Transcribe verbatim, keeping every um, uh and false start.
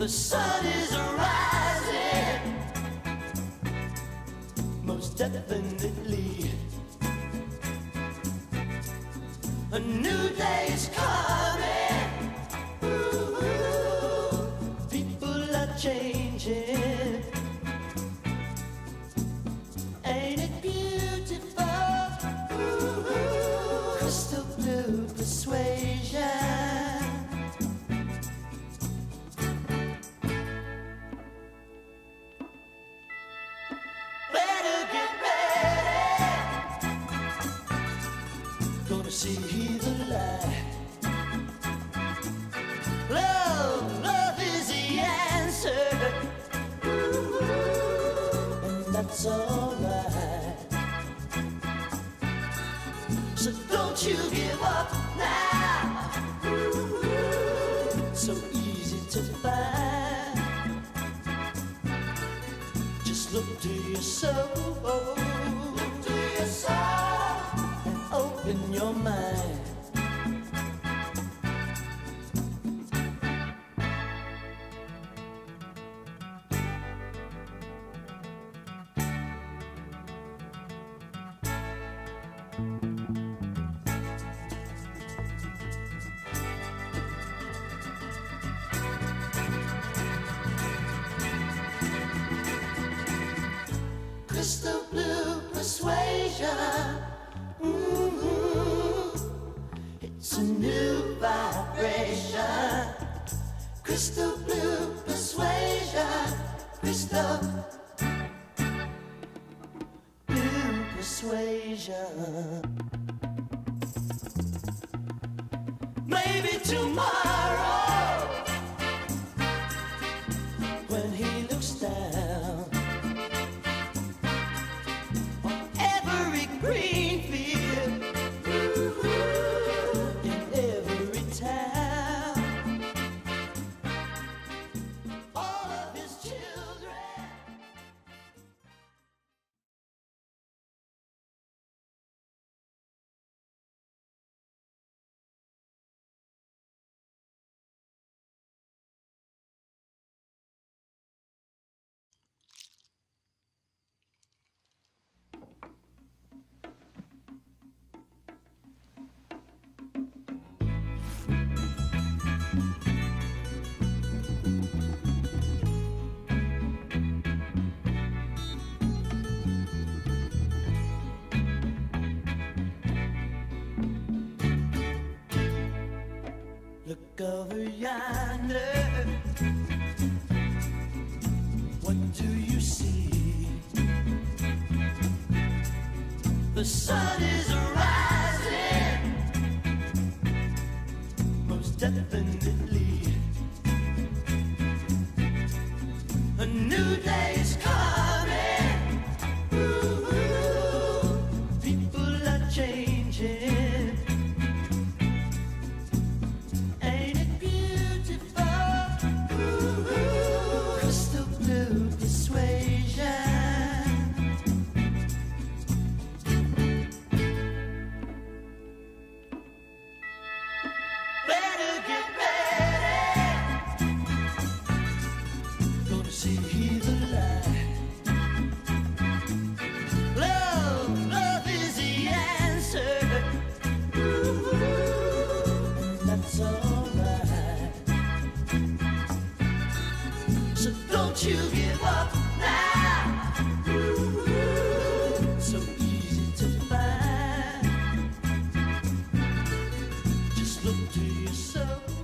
The sun is rising, most definitely. A new day is coming. Ooh, ooh. People are changing. Ain't it beautiful? Ooh, ooh. Crystal blue persuasion. Gonna see the light. Love, love is the answer. Ooh, and that's alright. So don't you give up now. Ooh, so easy to find. Just look to your soul. Look to your soul. Open your mind. Crystal blue persuasion. Mm-hmm. It's a new vibration. Crystal blue persuasion. Crystal blue persuasion. Maybe tomorrow, when he looks down on every green field, in every town, all of his children. Look over yonder. What do you see? The sun is rising, most definitely. A new day is coming. Ooh, ooh. People are changing. Ain't it beautiful? Ooh, ooh. Crystal blue persuasion. Better get ready. Gonna see the light. Love, love is the answer. Ooh, and that's alright. So don't you give up now. Ooh, so easy to find. Just look to yourself.